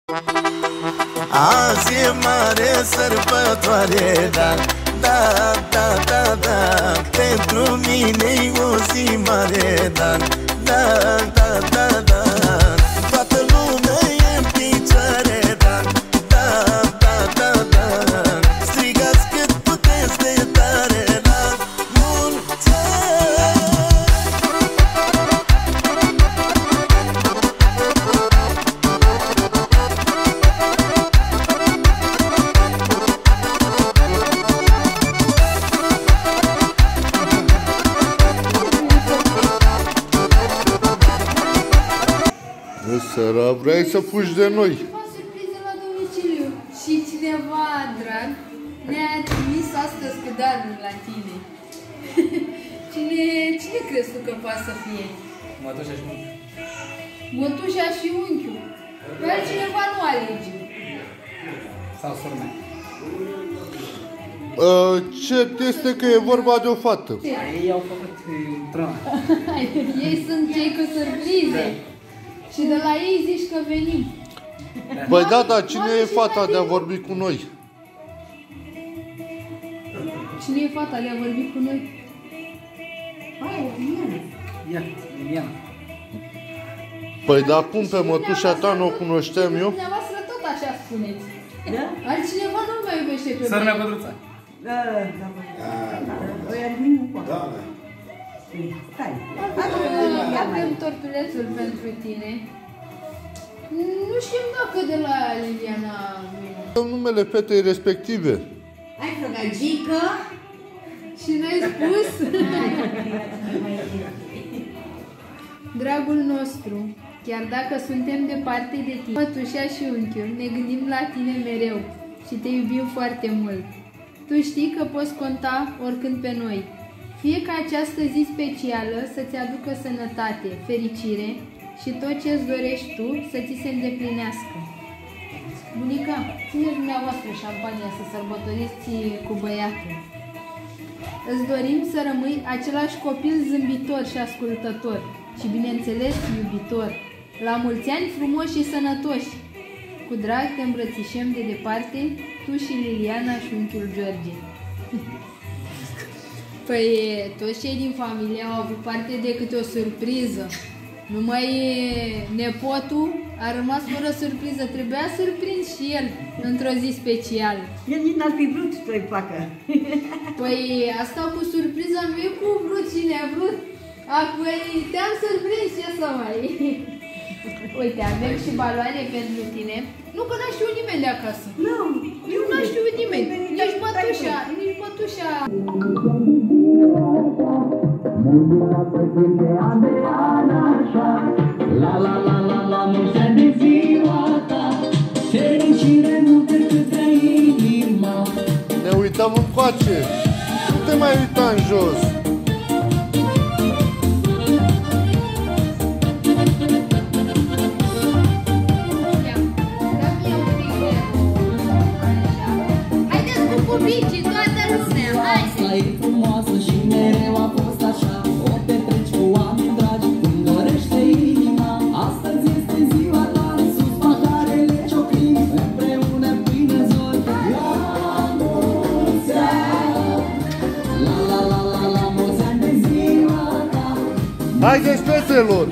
Azi e mare sărbătoare, da, da, da, da, da. Pentru mine-i o zi mare, da, da, da, da, da. Toată lumea e în picioare, da, da, da, da, da. Strigați cât puteți de tare, la mulți ani. Săra, vrei să fugi de noi? Fac surpriză la domiciliu. Și cineva drag ne-a trimis astăzi cu daruri la tine. Cine crezi tu că poate să fie? Mătușa și unchiul. Mătușa și unchiul. Pe altcineva nu alege. Sau sora mea. Cert este că e vorba de o fată. Ei au făcut trama. Ei sunt cei cu surprize. Și de la ei zici că venim. Păi da, dar cine e fata de a vorbi cu noi? Cine e fata de a vorbi cu noi? Ia, Liliana. Păi da, cum pe mătușa ta nu o cunoșteam eu? Dumneavoastră tot așa spuneți. Da? Altcineva nu mai iubește pe Sora mea Codruța. Da, da, da. Ăia nu poate. Da, da. Stai. Avem tortulețul pentru tine. Nu știm dacă de la Liliana vine. Numele fetei respective. Hai, frăgagică. Și n-ai spus? Dragul nostru, chiar dacă suntem departe de tine, mătușa și unchiul, ne gândim la tine mereu și te iubim foarte mult. Tu știi că poți conta oricând pe noi. Fie ca această zi specială să-ți aducă sănătate, fericire și tot ce-ți dorești tu să ți se îndeplinească. Bunica, țineți dumneavoastră șampania să sărbătoriți cu băiatul. Îți dorim să rămâi același copil zâmbitor și ascultător și, bineînțeles, iubitor. La mulți ani frumoși și sănătoși! Cu drag te îmbrățișăm de departe, tu și Liliana și unchiul George. Păi, toți cei din familie au avut parte de câte o surpriză. Numai nepotul a rămas fără surpriză. Trebuia surprins și el într-o zi specială. El nici n-ar fi vrut să-i facă. Păi, asta cu surpriza nu e cu vrut cine a vrut. Apoi te-am surprins, ce să mai... Uite, avem și baloane pentru tine. Nu că n-a știut nimeni de acasă. Nu, eu n-a știut nimeni. Nici mătușa, nici mătușa. La la la la la, mulți ani de ziua ta, fericire multe câte inima. Ne uităm încoace. Nu te mai uita în jos. Copii, toată lumea, hai! Asta e frumoasă și mereu a fost așa. O petreci cu oameni dragi, când dorește inima. Astăzi este ziua ta, sus paharele cioclim, împreună până zori. La mulți ani! La la la la la, mulți ani de ziua ta. Haideți, fetelor!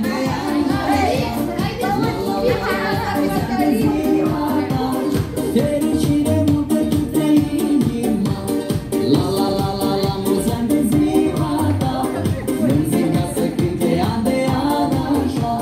Fericire multe câte inima. La la la la la, mulți ani de ziua ta. Muzica să cânte an de an așa.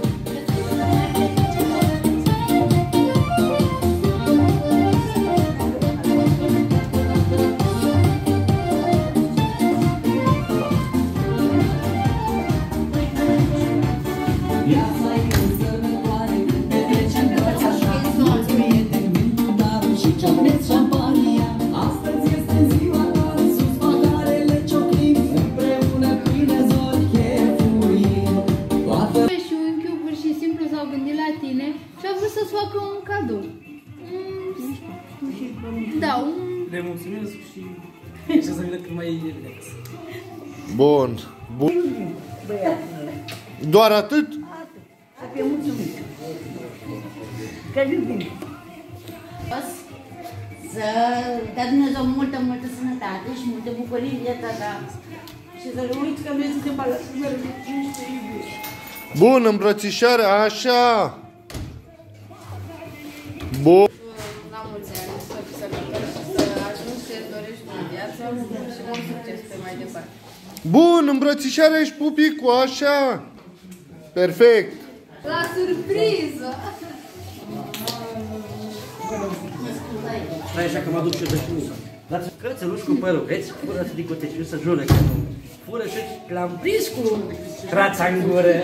Viața e sărbătoare, petrecem toți așa. Mulți prieteni vin cu daruri și ciocnesc șampania. Astăzi este ziua ta, sus paharele ciocnim, împreună până zori chefuim. Toată Și unchiul pur și simplu s-au gândit la tine și au vrut să-ți facă un cadou. Da, un... Le mulțumesc și să vină cât mai relax. Bun. Bun. Doar atât? Să fie mulțumit. Că iubim. Să dea Dumnezeu multă sănătate și multe bucurii în viața ta. Și să nu uiți că noi suntem alături de rugăciuni și te iubim. Bun, îmbrățișare, așa. Bun. La mulți ani, să fii sănătos și să ajungi ce dorești în viață și mult succes pe mai departe. Bun, îmbrățișare și pupicul, așa. Perfect. La surpriză! Stai așa că mă aduc și eu de știință. Dați cățeluși cu părul, vezi? Fură să dicoteciu să jure că nu. Fură și l-am prins cu trața în gură.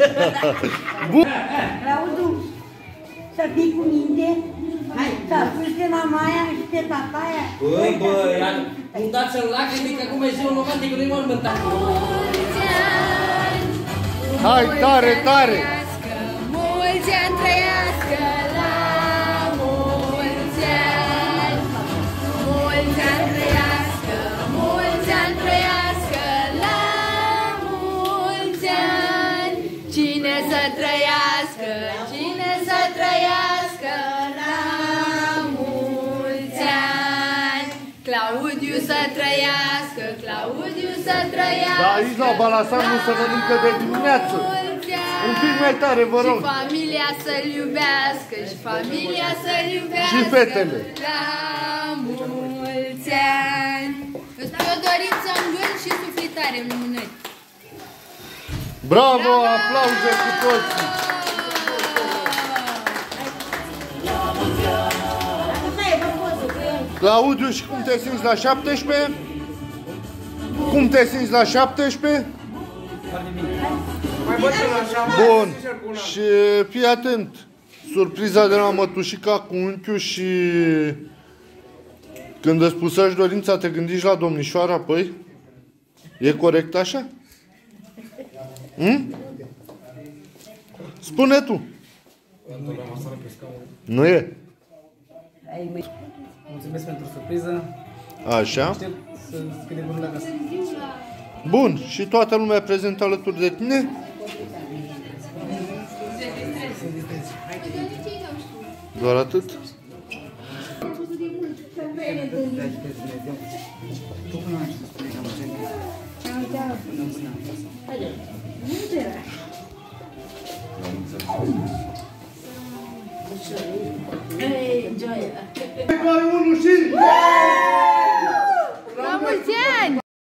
Claudiu, să fii cu minte. Hai, să asculti pe mamaia și pe tataia. Băi, nu dați în lacrimi că acum e ziua romantic, nu-i mormântat. Hai, tare, tare. Mulți ani trăiască, la mulți ani. Mulți ani trăiască, mulți ani trăiască, la mulți ani. Cine să trăiască, cine să trăiască, la mulți ani. Claudiu să trăiască, Claudiu să trăiască. Da, aici la Balasan nu se mănâncă de dimineață. Un pic mai tare, vă rog. Și familia să-l iubească, și familia să-l iubească. Și fetele. La mulți ani. Îți pe o dorință în gând și sufletare în mânări. Bravo, aplauze cu toții. Claudiu, și cum te simți la 17? Cum te simți la 17? Bun. Și fii atent. Surpriza de la mătușica cu unchiul și... Când îți pusăși dorința, te gândiști la domnișoara, păi? E corect așa? Spune tu. Nu e? Mulțumesc pentru surpriză. Așa. Aștept să scrie bunul acasă. Bun. Și toată lumea prezentă alături de tine? Doar atât? La mulți ani!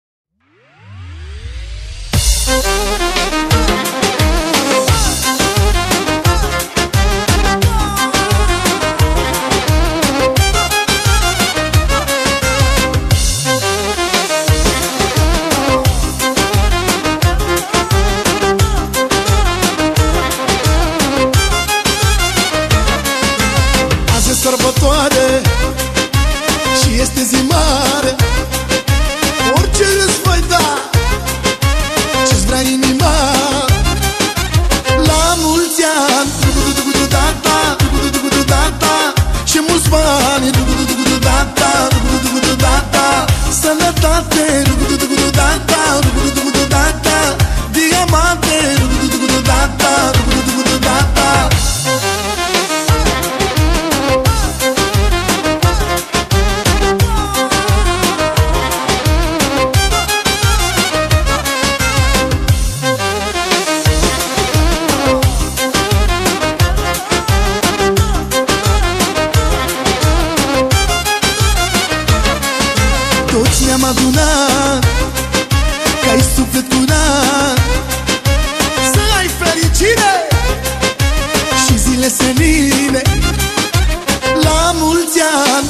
Azi e sărbătoare și este zi mare. Orice îți voi da, ce-ți vrea inima. La mulți ani, și mulți bani, sănătate, diamante, toți ne-am adunat, că ai suflet curat. Să ai fericire și zile senine. La mulți ani,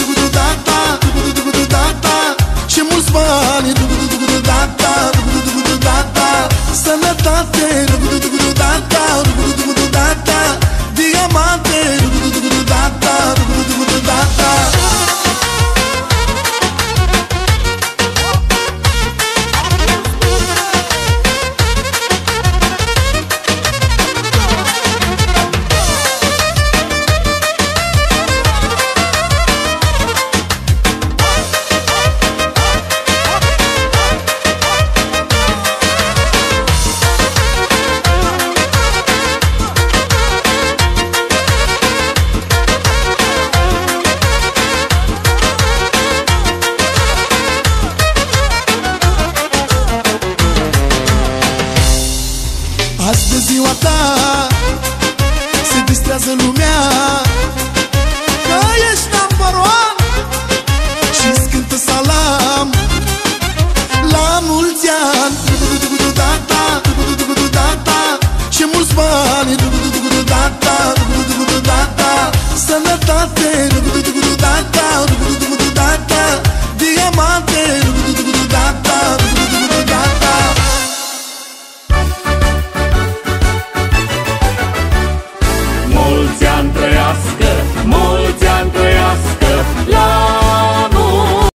și mulți bani, sănătate, diamante, ta se distrează lumea, că ești number one și-ți cântă salam. La mulți ani